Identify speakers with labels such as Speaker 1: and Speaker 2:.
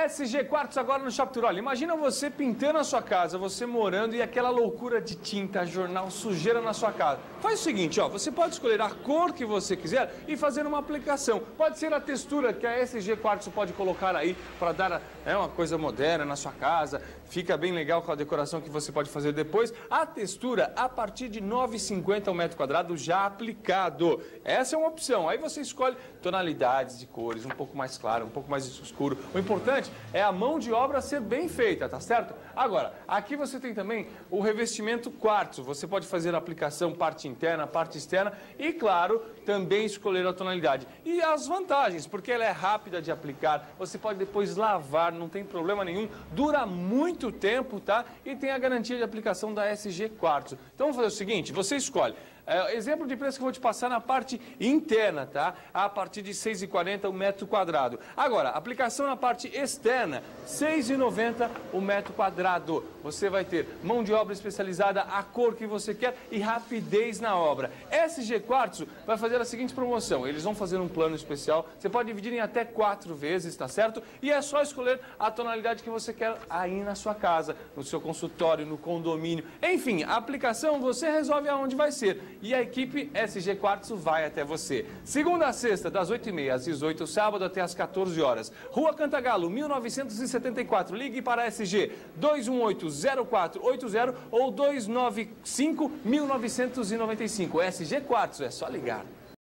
Speaker 1: SG Quartzo agora no Shop Tiroli. Imagina você pintando a sua casa, você morando e aquela loucura de tinta, jornal, sujeira na sua casa. Faz o seguinte, ó, você pode escolher a cor que você quiser e fazer uma aplicação. Pode ser a textura que a SG Quartzo pode colocar aí para dar uma coisa moderna na sua casa. Fica bem legal com a decoração que você pode fazer depois. A textura a partir de R$ 9,50 o metro quadrado já aplicado. Essa é uma opção. Aí você escolhe tonalidades de cores, um pouco mais claro, um pouco mais escuro. O importante é a mão de obra ser bem feita, tá certo? Agora, aqui você tem também o revestimento quartzo. Você pode fazer a aplicação parte interna, parte externa e, claro, também escolher a tonalidade. E as vantagens, porque ela é rápida de aplicar, você pode depois lavar, não tem problema nenhum, dura muito tempo, tá? E tem a garantia de aplicação da SG Quartzo. Então vamos fazer o seguinte, você escolhe. Exemplo de preço que eu vou te passar na parte interna, tá? A partir de R$ 6,40 o metro quadrado. Agora, aplicação na parte externa, R$ 6,90 o metro quadrado. Você vai ter mão de obra especializada, a cor que você quer e rapidez na obra. SG Quartzo vai fazer a seguinte promoção. Eles vão fazer um plano especial. Você pode dividir em até 4 vezes, tá certo? E é só escolher a tonalidade que você quer aí na sua casa, no seu consultório, no condomínio. Enfim, a aplicação você resolve aonde vai ser. E a equipe SG Quartzo vai até você. Segunda a sexta, das 8h30 às 18h, sábado até às 14 horas. Rua Cantagalo, 1974. Ligue para a SG 218-0480 ou 295-1995. SG Quartzo, é só ligar.